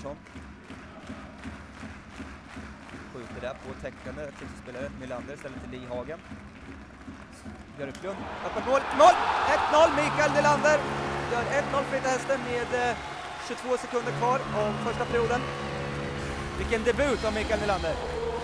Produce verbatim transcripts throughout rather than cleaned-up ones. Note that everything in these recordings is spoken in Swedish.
Andersson. Skjuter där på täckande spelare Nylander ställer till Lihagen. Björklund, öppet mål, mål! ett noll, Mikael Nylander gör ett noll för Vita Hästen med eh, tjugotvå sekunder kvar av första perioden. Vilken debut av Mikael Nylander.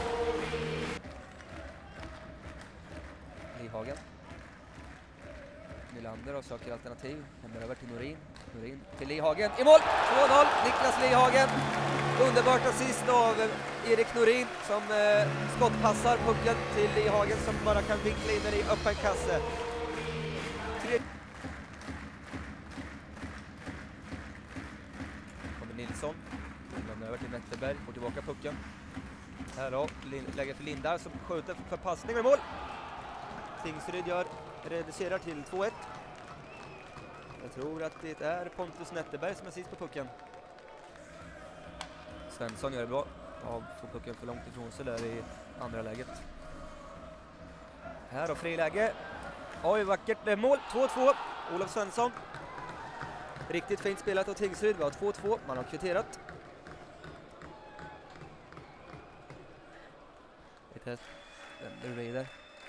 Lihagen. Nylander och söker alternativ. Hämmer över till Norin. Norin till Lihagen. I mål! två noll, Niklas Lihagen. Underbart assist av Erik Norin som eh, skottpassar pucken till Lihagen som bara kan vinkla in den i öppen kasse. Tre... Kommer Nilsson. Lämnar över till Netterberg. Får tillbaka pucken. Här då, lägger för Lindar som skjuter för passning och mål. Tingsryd gör, reducerar till två ett. Jag tror att det är Pontus Netterberg som är sist på pucken. Svensson gör det bra. Ja, får pucken för långt ifrån sig där i andra läget. Här då, friläge. Oj, vackert. Det är mål. två två. Olof Svensson. Riktigt fint spelat av Tingsryd. Vi har två två. Man har kvitterat. Lite vänder Reider.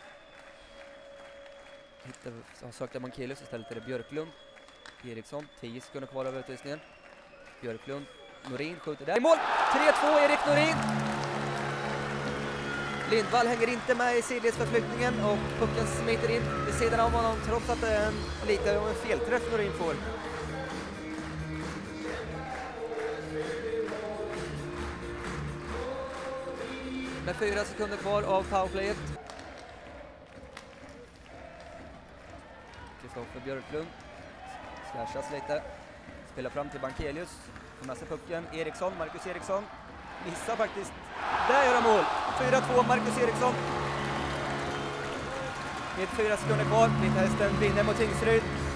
Hittar, har sökt Mankelius istället är det Björklund. Eriksson, tio sekunder kvar över utvisningen. Björklund, Norin skjuter där. I mål! tre två, Erik Norin. Lindvall hänger inte med i sidledsförflyttningen och pucken smiter in vid sidan av honom trots att det är en, lite av en felträff Norin får. Med fyra sekunder kvar av powerplayet. Kristoffer Björklund slashas lite. Spelar fram till Bankelius. Får med sig pucken. Eriksson, Marcus Eriksson. Missar faktiskt. Där gör han mål. fyra två, Marcus Eriksson. Med fyra sekunder kvar. Vita Hästen vinner mot Tingsryd.